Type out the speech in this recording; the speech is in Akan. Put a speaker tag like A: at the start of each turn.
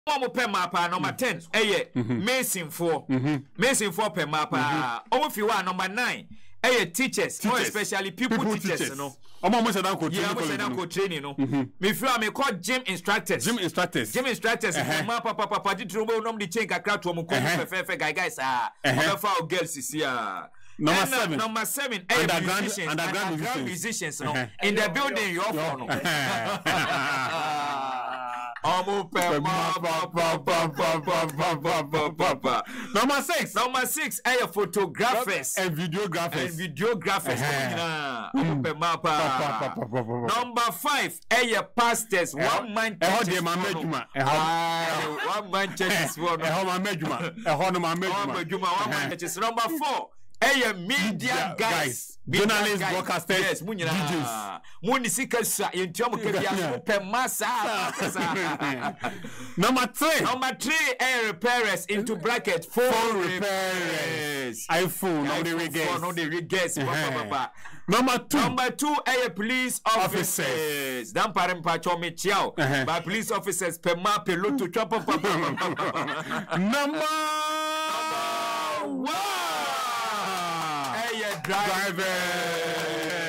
A: Omo pe mapa number 10 Mason 4 pe mapa omo fi wa number 9 teachers, more especially people teachers no
B: omo mo se dan
A: ko training no me fi me call gym instructors papa di trobo nom di chain kakra to mo ko fe guys fa girls see number 7 underground musicians no in the building your phone Number 6 photographers and videographers Number 5 pastors one man churches Number 4 media guys,
B: journalists, broadcasters,
A: yes, DJs. Munisika yentiamu kebia pe masa.
B: Number
A: 3 repairers into bracket phone repairers.
B: iPhone,
A: no they reguess.
B: Number 2
A: police officers. Dan parem pa cho me chiao. By police officers pe ma pe loto chop.
B: Number
A: 1 drivers.